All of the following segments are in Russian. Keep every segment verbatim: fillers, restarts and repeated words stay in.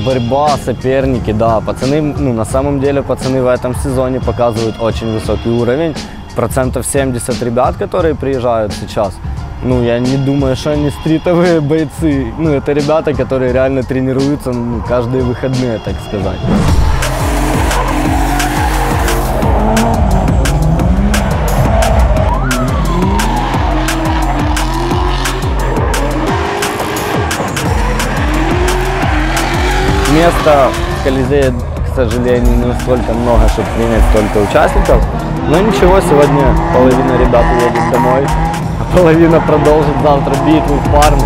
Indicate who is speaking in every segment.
Speaker 1: борьба, соперники, да, пацаны, ну, на самом деле пацаны в этом сезоне показывают очень высокий уровень. Процентов семьдесят ребят, которые приезжают сейчас, ну, я не думаю, что они стритовые бойцы. Ну, это ребята, которые реально тренируются, ну, каждые выходные, так сказать. Места в Колизее, к сожалению, не столько много, чтобы принять столько участников. Но ничего, сегодня половина ребят уедет домой, а половина продолжит завтра битву в Парме.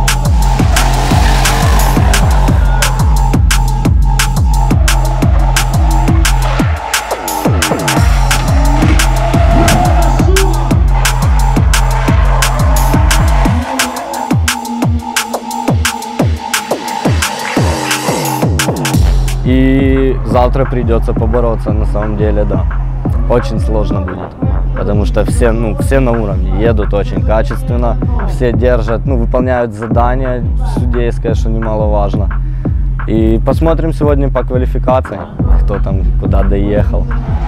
Speaker 1: И завтра придется побороться, на самом деле, да. Очень сложно будет, потому что все, ну, все на уровне, едут очень качественно, все держат, ну, выполняют задания судейское, что немаловажно. И посмотрим сегодня по квалификации, кто там куда доехал.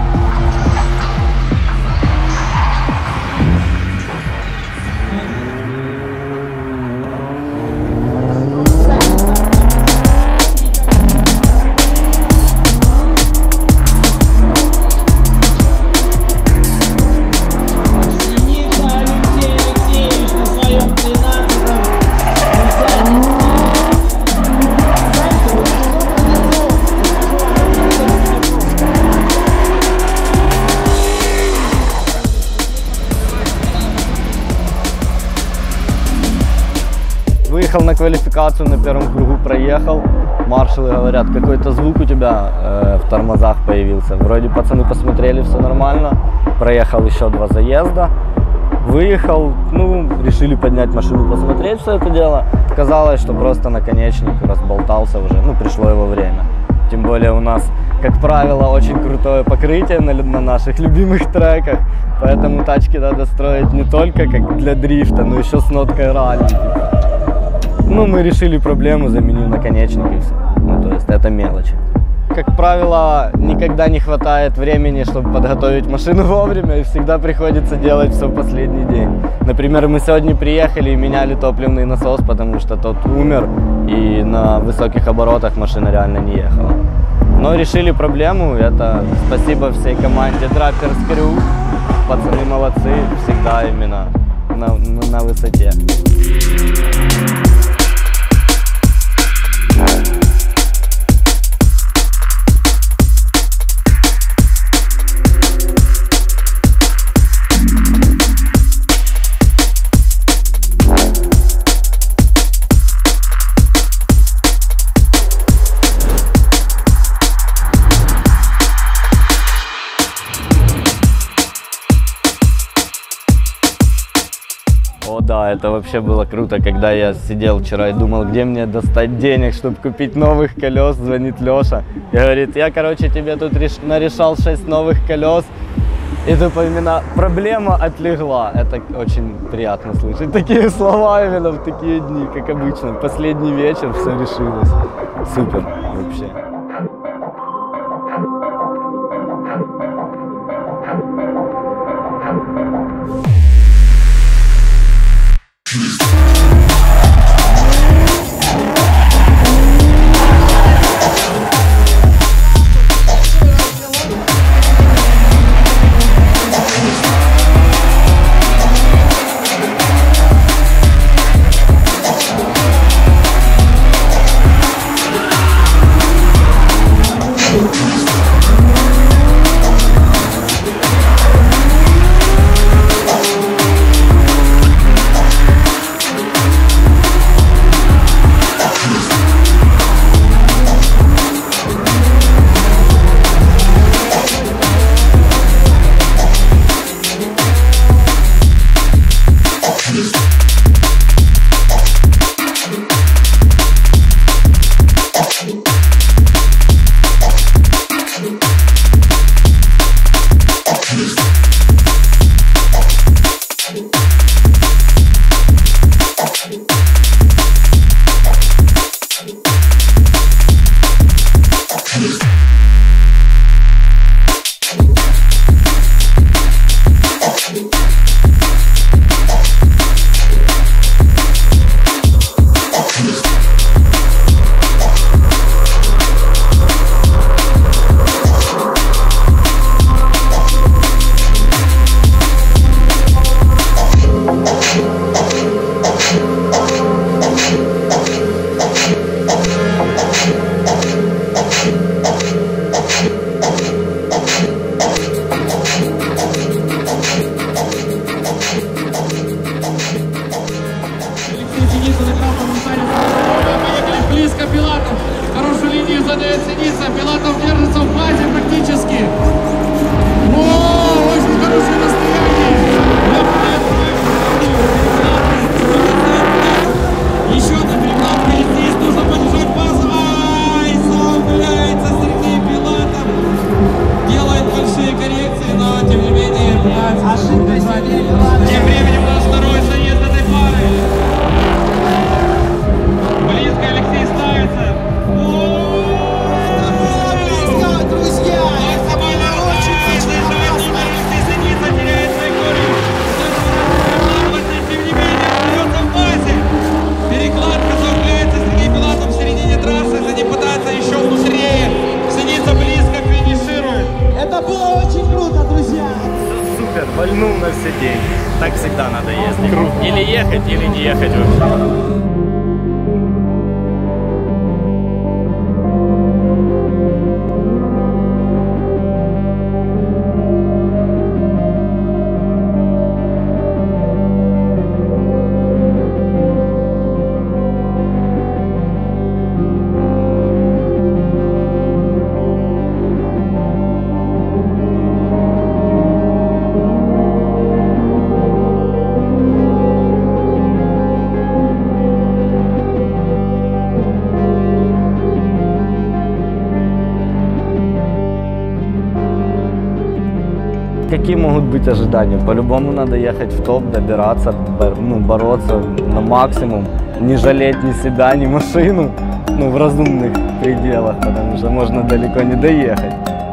Speaker 1: Выехал на квалификацию, на первом кругу проехал. Маршалы говорят, какой-то звук у тебя э, в тормозах появился. Вроде пацаны посмотрели, все нормально. Проехал еще два заезда. Выехал, ну, решили поднять машину, посмотреть все это дело. Казалось, что просто наконечник разболтался уже, ну, пришло его время. Тем более у нас, как правило, очень крутое покрытие на, на наших любимых треках. Поэтому тачки надо строить не только как для дрифта, но еще с ноткой ралли. Ну, мы решили проблему, заменив наконечник и все. Ну, то есть это мелочь. Как правило, никогда не хватает времени, чтобы подготовить машину вовремя, и всегда приходится делать все в последний день. Например, мы сегодня приехали и меняли топливный насос, потому что тот умер, и на высоких оборотах машина реально не ехала. Но решили проблему, это спасибо всей команде Drappers Crew. Пацаны молодцы, всегда именно на, на, на высоте. О да, это вообще было круто, когда я сидел вчера и думал, где мне достать денег, чтобы купить новых колес. Звонит Леша и говорит, я, короче, тебе тут реш... нарешал шесть новых колес. И тупо именно проблема отлегла. Это очень приятно слышать такие слова именно в такие дни, как обычно. Последний вечер, все решилось. Супер вообще.
Speaker 2: Тем временем у нас второй заезд этой пары. Близко Алексей ставится.
Speaker 3: Близко, друзья!
Speaker 2: Максимально очень заезжает Алексей Синица, теряет траекторию. Тем не менее, остается в базе. Перекладка заявляется Сергей Пилатов в середине трассы. За ним пытается еще внутрее. Синица близко финиширует.
Speaker 3: Это было очень круто, друзья!
Speaker 4: Супер, вальнул на все деньги. Так всегда надо ездить. Или ехать, или не ехать вообще.
Speaker 1: Какие могут быть ожидания? По-любому надо ехать в топ, добираться, бор, ну, бороться на максимум, не жалеть ни себя, ни машину, ну, в разумных пределах, потому что можно далеко не доехать.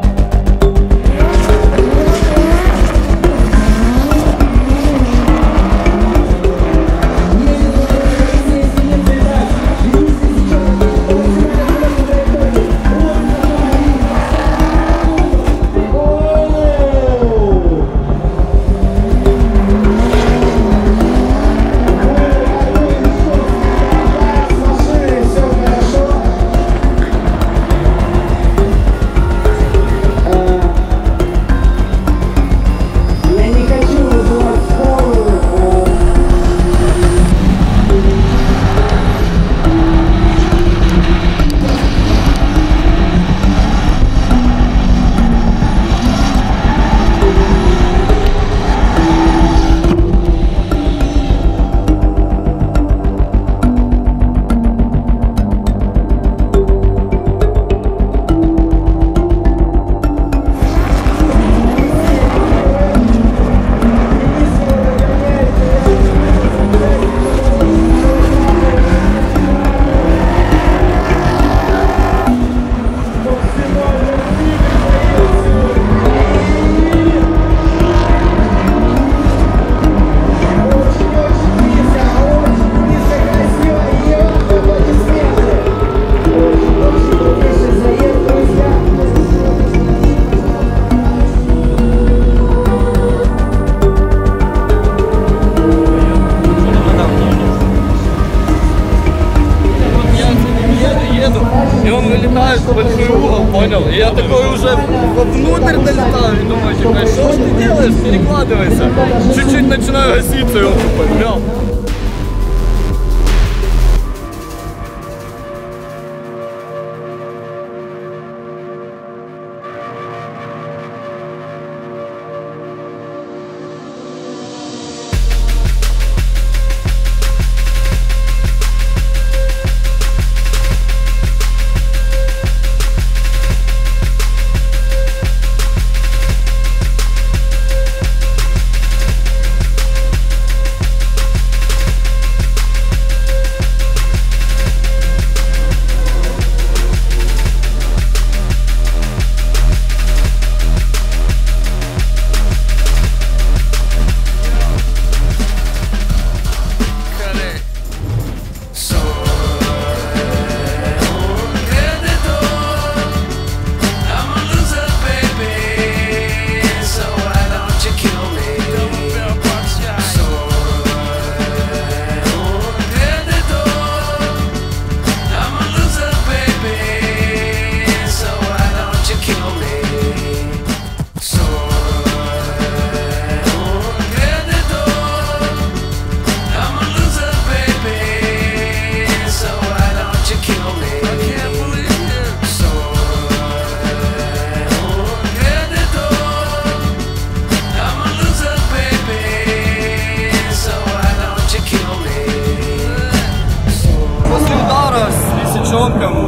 Speaker 1: И он вылетает в большой угол, понял? И я такой уже вовнутрь долетаю и думаю, типа, что ж ты делаешь? Перекладывайся. Чуть-чуть начинаю гаситься, и он тупо, бля.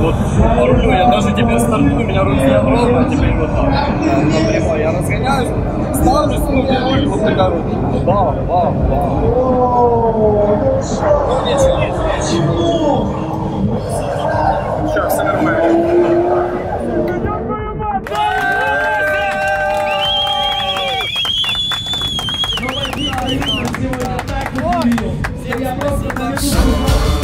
Speaker 4: вот по рулю, я даже теперь стартую, у меня руль ровно, а теперь вот так. На прямой я разгоняюсь, ставлю, ну, и руль вот такая вот. Бам, бам, бам. Ну, ничего, ничего. Сейчас, все нормально.
Speaker 3: Сегодня так и я просто так